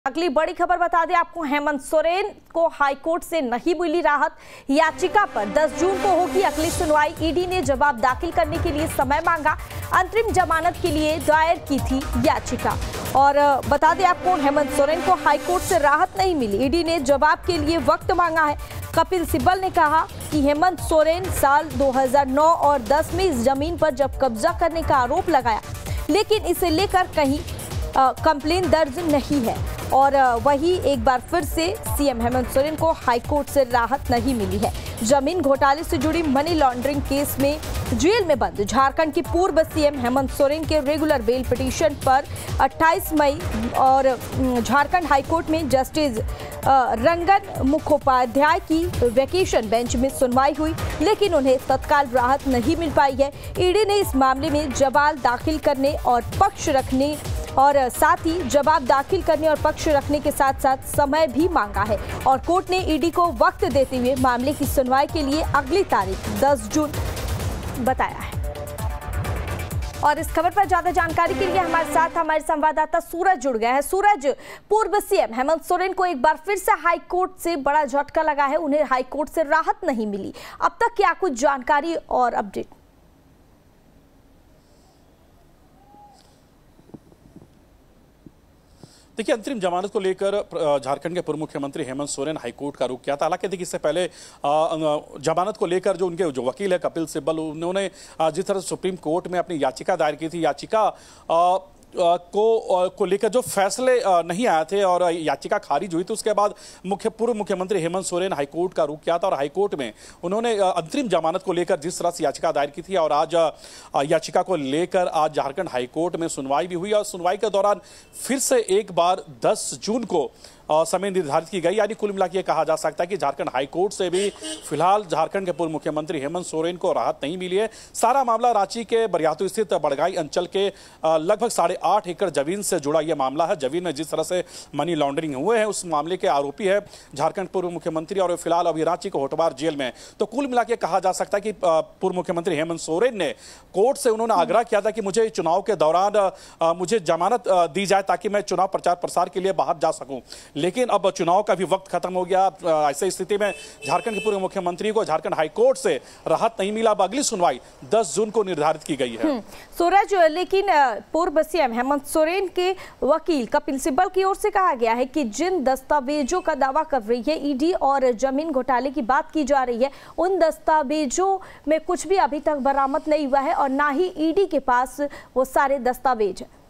अगली बड़ी खबर बता दें आपको, हेमंत सोरेन को हाईकोर्ट से नहीं मिली राहत। याचिका पर 10 जून को होगी अगली सुनवाई। ईडी ने जवाब दाखिल करने के लिए समय मांगा। अंतरिम जमानत के लिए दायर की थी याचिका। और बता दें आपको, हेमंत सोरेन को हाईकोर्ट से राहत नहीं मिली। ईडी ने जवाब के लिए वक्त मांगा है। कपिल सिब्बल ने कहा कि हेमंत सोरेन साल 2009 और 10 में इस जमीन पर जब कब्जा करने का आरोप लगाया, लेकिन इसे लेकर कहीं कंप्लेन दर्ज नहीं है। और वही एक बार फिर से सीएम हेमंत सोरेन को हाईकोर्ट से राहत नहीं मिली है। जमीन घोटाले से जुड़ी मनी लॉन्ड्रिंग केस में जेल में बंद झारखंड के पूर्व सीएम हेमंत सोरेन के रेगुलर बेल पिटीशन पर 28 मई और झारखंड हाईकोर्ट में जस्टिस रंगन मुखोपाध्याय की वेकेशन बेंच में सुनवाई हुई, लेकिन उन्हें तत्काल राहत नहीं मिल पाई है। ईडी ने इस मामले में जवाब दाखिल करने और पक्ष रखने और साथ ही जवाब दाखिल करने और पक्ष रखने के साथ साथ समय भी मांगा है। और कोर्ट ने ईडी को वक्त देते हुए मामले की सुनवाई के लिए अगली तारीख 10 जून बताया है। और इस खबर पर ज्यादा जानकारी के लिए हमारे साथ हमारे संवाददाता सूरज जुड़ गया है। सूरज, पूर्व सीएम हेमंत सोरेन को एक बार फिर से हाईकोर्ट से बड़ा झटका लगा है। उन्हें हाईकोर्ट से राहत नहीं मिली। अब तक क्या कुछ जानकारी और अपडेट? देखिए, अंतरिम जमानत को लेकर झारखंड के पूर्व मुख्यमंत्री हेमंत सोरेन हाईकोर्ट का रुख किया था। हालांकि देखिए, इससे पहले जमानत को लेकर जो उनके जो वकील है कपिल सिब्बल, उन्होंने जिस तरह सुप्रीम कोर्ट में अपनी याचिका दायर की थी, याचिका को लेकर जो फैसले नहीं आए थे और याचिका खारिज हुई थी, उसके बाद पूर्व मुख्यमंत्री हेमंत सोरेन हाईकोर्ट का रुख किया था। और हाईकोर्ट में उन्होंने अंतरिम जमानत को लेकर जिस तरह से याचिका दायर की थी, और आज याचिका को लेकर आज झारखंड हाईकोर्ट में सुनवाई भी हुई। और सुनवाई के दौरान फिर से एक बार 10 जून को समय निर्धारित की गई। यानी कुल मिलाकर कहा जा सकता है कि झारखंड हाईकोर्ट से भी फिलहाल झारखंड के पूर्व मुख्यमंत्री हेमंत सोरेन को राहत नहीं मिली है। सारा मामला रांची के बरियातू स्थित बड़गाई अंचल के लगभग 8.5 एकड़ जमीन से जुड़ा यह मामला है। जमीन में जिस तरह से मनी लॉन्ड्रिंग हुए हैं, उस मामले के आरोपी है झारखंड पूर्व मुख्यमंत्री, और फिलहाल अभी रांची के होटवार जेल में। तो कुल मिलाकर कहा जा सकता है कि पूर्व मुख्यमंत्री हेमंत सोरेन ने कोर्ट से उन्होंने आग्रह किया था कि मुझे चुनाव के दौरान मुझे जमानत दी जाए ताकि मैं चुनाव प्रचार प्रसार के लिए बाहर जा सकूं। लेकिन अब चुनाव का भी वक्त खत्म हो गया। ऐसी स्थिति में झारखंड के पूर्व मुख्यमंत्री को झारखंड हाईकोर्ट से राहत नहीं मिला। अब अगली सुनवाई 10 जून को निर्धारित की गई है। सूरज, लेकिन पूर्व सीएम हेमंत सोरेन के वकील कपिल सिब्बल की ओर से कहा गया है कि जिन दस्तावेजों का दावा कर रही है ईडी और जमीन घोटाले की बात की जा रही है, उन दस्तावेजों में कुछ भी अभी तक बरामद नहीं हुआ है और ना ही ईडी के पास वो सारे दस्तावेज है।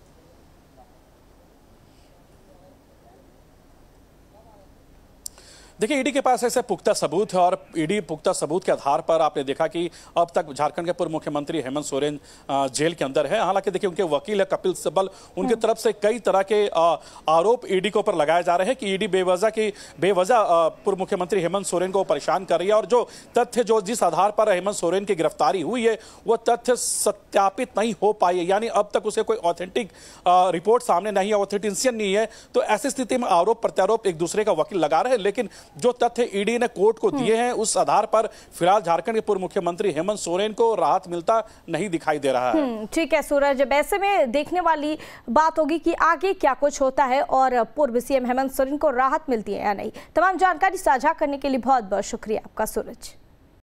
देखिए, ईडी के पास ऐसे पुख्ता सबूत है और ईडी पुख्ता सबूत के आधार पर आपने देखा कि अब तक झारखंड के पूर्व मुख्यमंत्री हेमंत सोरेन जेल के अंदर है। हालांकि देखिए, उनके वकील है कपिल सिब्बल, उनकी तरफ से कई तरह के आरोप ईडी के ऊपर लगाए जा रहे हैं कि ईडी बेवजह पूर्व मुख्यमंत्री हेमंत सोरेन को परेशान कर रही है। और जो तथ्य जिस आधार पर हेमंत सोरेन की गिरफ्तारी हुई है, वह तथ्य सत्यापित नहीं हो पाई है। यानी अब तक उसे कोई ऑथेंटिक रिपोर्ट सामने नहीं है, ऑथेंटिशियन नहीं है। तो ऐसी स्थिति में आरोप प्रत्यारोप एक दूसरे का वकील लगा रहे हैं। लेकिन जो तथ्य ईडी ने कोर्ट को दिए हैं, उस आधार पर फिलहाल झारखंड के पूर्व मुख्यमंत्री हेमंत सोरेन को राहत मिलता नहीं दिखाई दे रहा है। ठीक है सूरज, ऐसे में देखने वाली बात होगी कि आगे क्या कुछ होता है और पूर्व सीएम हेमंत सोरेन को राहत मिलती है या नहीं। तमाम जानकारी साझा करने के लिए बहुत बहुत शुक्रिया आपका सूरज।